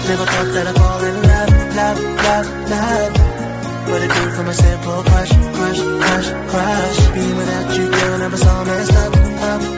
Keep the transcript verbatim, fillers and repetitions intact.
Never thought that I'd fall in love, love, love, love. What it do from a simple crush, crush, crush, crush. Being without you, girl, never saw messed up, up.